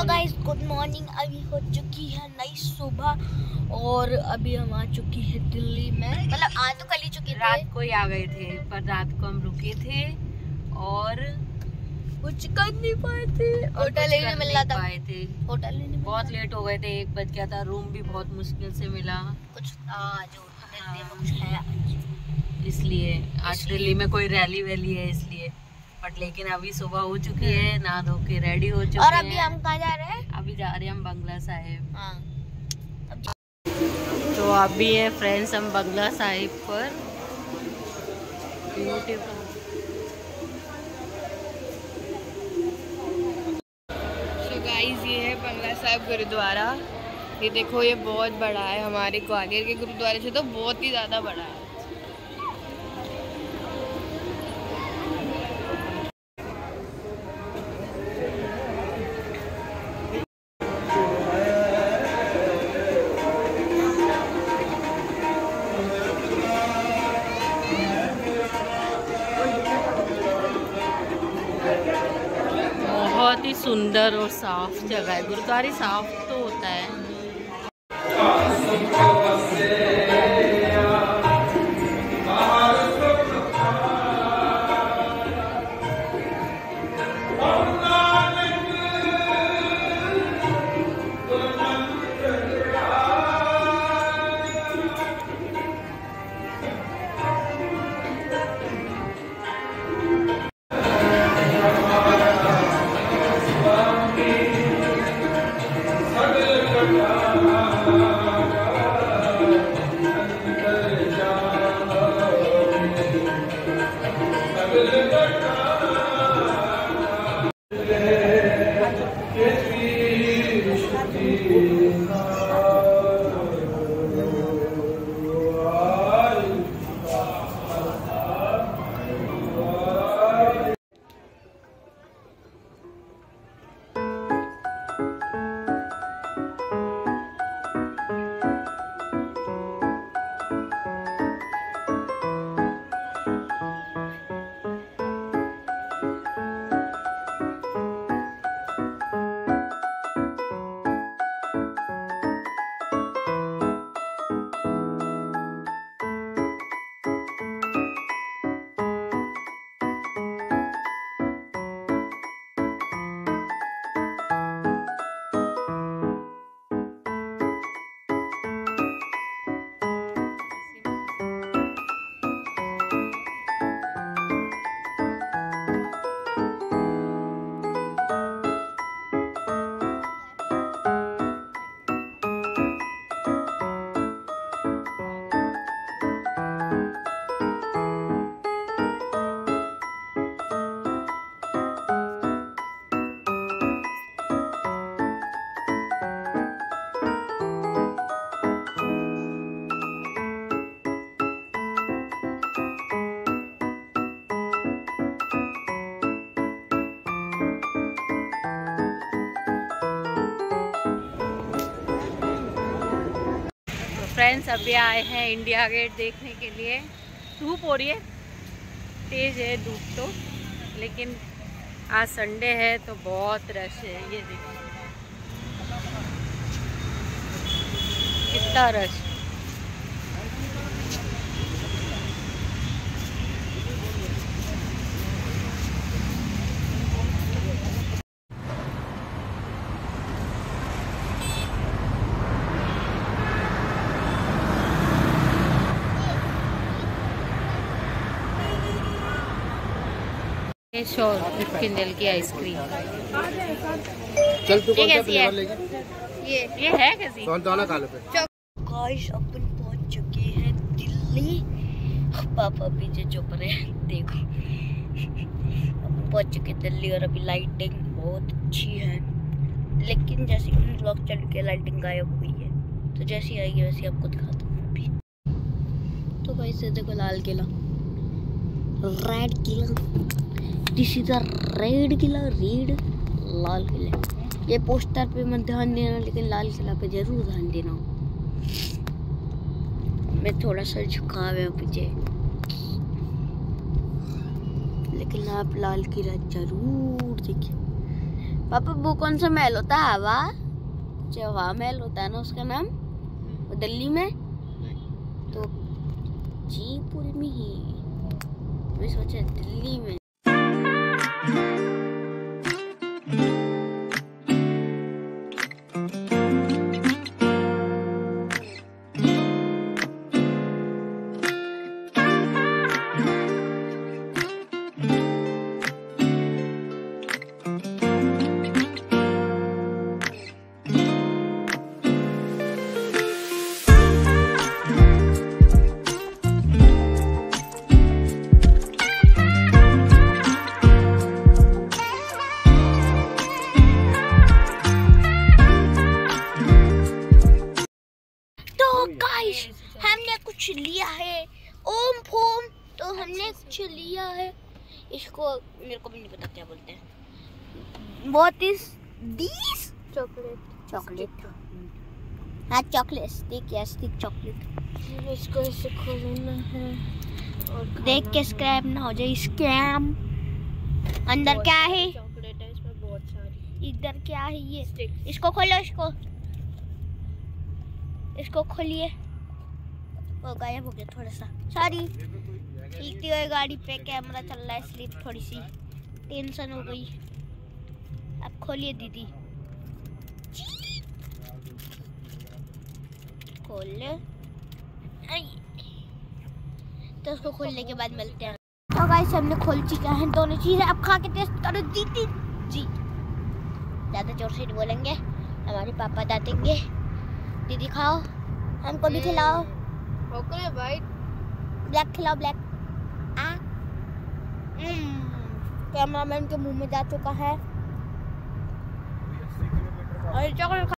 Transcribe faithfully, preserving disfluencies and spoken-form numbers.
तो guys good morning. अभी हो चुकी है नई सुबह और अभी हम आ चुकी है दिल्ली में। मतलब आज तो कल ही चुकी थे, रात को ही आ गए थे, पर रात को हम रुके थे और कुछ कर नहीं पाए थे। होटल नहीं मिल रहा था, पाए थे होटल नहीं बहुत लेट हो गए थे, एक बज गया था। रूम भी बहुत मुश्किल से मिला। कुछ आज दिल्ली में कुछ है, इसलिए आज दिल्ली में कोई रैली वैली है इसलिए। बट लेकिन अभी सुबह हो चुकी है, नहा धो के रेडी हो चुके हैं। और अभी हम कहाँ जा रहे हैं? अभी जा रहे हैं हम बंगला साहिब। हाँ। तो अभी है फ्रेंड्स हम बंगला साहिब पर। ब्यूटीफुल। सो गाइस ये है बंगला साहिब गुरुद्वारा। ये देखो ये बहुत बड़ा है, हमारे ग्वालियर के गुरुद्वारे से तो बहुत ही ज़्यादा बड़ा है। बहुत ही सुंदर और साफ जगह है। गुरुद्वारा साफ तो होता है। फ्रेंड्स अभी आए हैं इंडिया गेट देखने के लिए। धूप हो रही है, तेज़ है धूप तो, लेकिन आज संडे है तो बहुत रश है। ये देखिए कितना रश। सौ किंडल की आइसक्रीम ये कैसी है? ये ये है कैसी? गाइस अपन पहुंच चुके हैं दिल्ली। पापा पीछे चुप रहे हैं, देखो अपन पहुंच चुके दिल्ली और अभी लाइटिंग बहुत अच्छी है। लेकिन जैसे कि ब्लॉग चल के लाइटिंग गायब हुई है, तो जैसी आएगी वैसे आपको दिखाता हूँ अभी। तो गाइस देखो लाल किला, रेड किला, दिस इज अ रेड किला, रेड लाल किला। ये पोस्टर पे मत ध्यान देना, लेकिन लाल किला पे जरूर ध्यान देना। मैं थोड़ा सा झुका हुआ पीछे, लेकिन आप लाल किला जरूर देखिए। पापा वो कौन सा महल होता है? हवा हवा महल होता है ना उसका नाम, वो दिल्ली में। तो जयपुर में ही, मैं सोचा दिल्ली में। गाइस हमने कुछ लिया है, ओम फोम, तो हमने कुछ लिया है। इसको मेरे को भी नहीं पता क्या बोलते हैं। What is this? Chocolate. Chocolate, हाँ चॉकलेट स्टिक या स्टिक चॉकलेट। इसको ऐसे खोलना है और देख के स्क्रैप ना हो जाए। स्क्रैम अंदर क्या है? चॉकलेट है इसमें बहुत सारी। इधर क्या है ये? Sticks। इसको खोलो, इसको इसको खोलिए। वो गायब हो गया थोड़ा सा, सॉरी। चलती हुई गाड़ी पे कैमरा चल रहा है इसलिए थोड़ी सी टेंशन हो गई। अब खोलिए दीदी, खोल ले। तो उसको खोलने के बाद मिलते हैं। तो गाइस हमने खोल चुका है दोनों चीजें। अब खा के टेस्ट करो दीदी जी। ज्यादा जोर से नहीं बोलेंगे, हमारे पापा डांटेंगे। दीदी खाओ, हमको भी खिलाओ। ओके भाई, ब्लैक खिलाओ, ब्लैक। आ कैमरामैन के मुंह में जा चुका है। और चॉकलेट